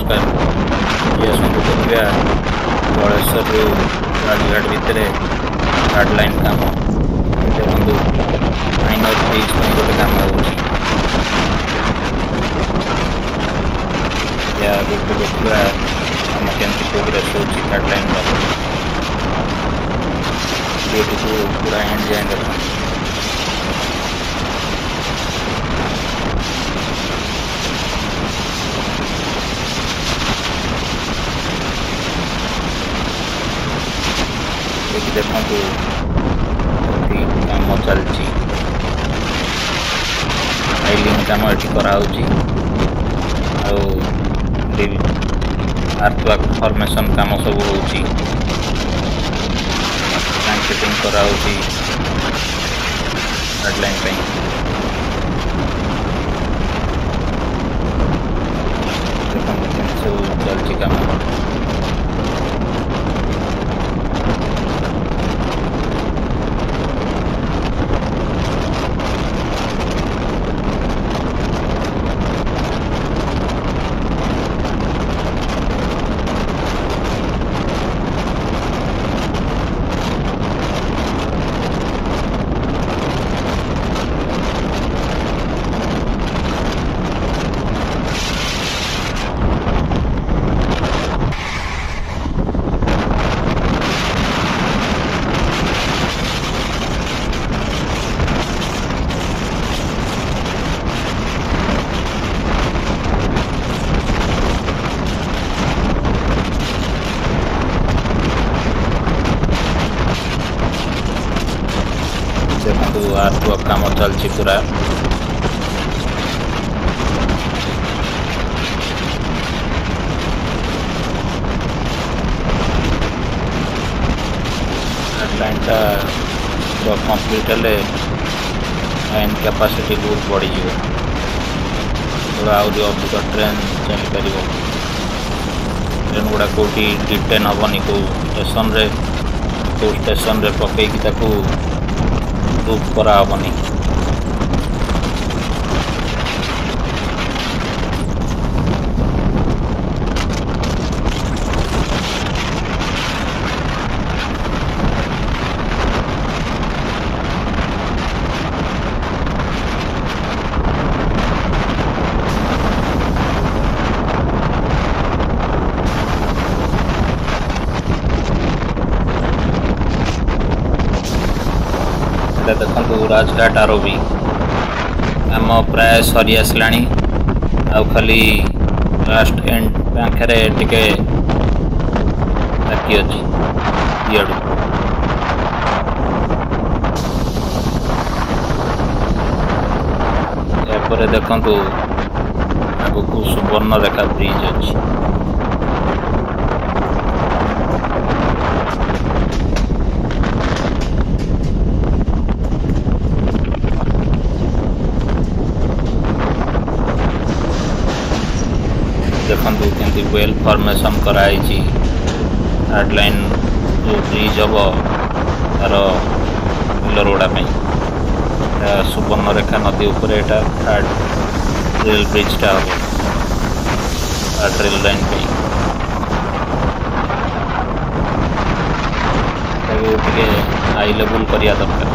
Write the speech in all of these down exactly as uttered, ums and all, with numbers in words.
नमस्कार। ये आसतु देखा जलेश्वर राजघाट भितर हार्ड लाइन काम देखो माइनर ब्रिज गोटे काम हो देखा आम केमती प्रोग्रेस हो हार्ड लाइन को पूरा एंड जाए देखो देखो काम चलती फाइलिंग काम ये कराऊँगी आर्थवर्क फॉर्मेशन काम सब हो सेटिंग कराऊँगी हेडलाइन पे देखो सब चलती काम देखो आर्थवर्क काम चलती पूरा लाइन टा कंप्लीट हेले लाइन कैपेसिटी बहुत बढ़ी आहरी अधिक ट्रेन चल पार ट्रेन गुड़ा कौटी डिटेन हेनी कौ स्टेशन रे कौ स्टेशन रे पकईकी बुक करा हेनी देखो राजघाट आरोबी आम प्राय सरी आसला आ खाली लास्ट एंड पाखे टिके बाकी अच्छी इडू यापर देखु आगू सुवर्णरेखा ब्रिज अच्छी देखु केमती वेल फॉर्मेशन कराई हार्ड लाइन जो ब्रिज हम तार पिलर गुड़ापी सुवर्णरेखा नदी उपर थार्ड रेल ब्रिजटा हम थार्ड रेल लाइन पे हाई लेवल करिया दरकार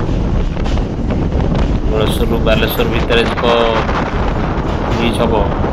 जलेश्वर बालेश्वर भितर जो ब्रिज हम